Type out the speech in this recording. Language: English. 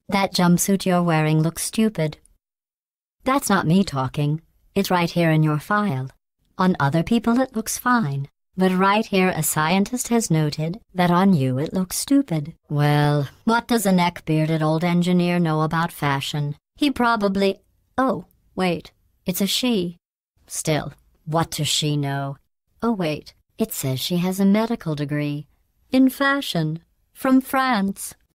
That jumpsuit you're wearing looks stupid. That's not me talking. It's right here in your file. On other people it looks fine. But right here a scientist has noted that on you it looks stupid. Well, what does a neck-bearded old engineer know about fashion? He probably... Oh, wait, it's a she. Still, what does she know? Oh wait, it says she has a medical degree. In fashion. From France.